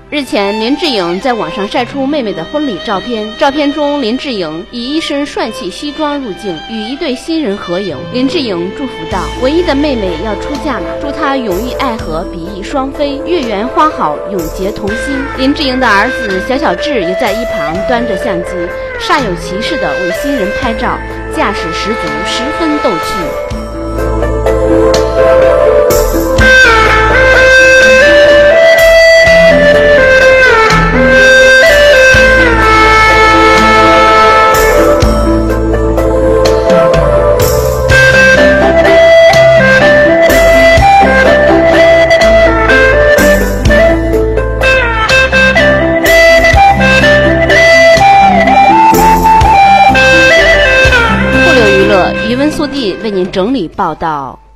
日前，林志颖在网上晒出妹妹的婚礼照片。照片中，林志颖以一身帅气西装入镜，与一对新人合影。林志颖祝福道：“唯一的妹妹要出嫁了，祝她永浴爱河，比翼双飞，月圆花好，永结同心。”林志颖的儿子小小智也在一旁端着相机，煞有其事地为新人拍照，架势十足，十分逗趣。余文速递为您整理报道。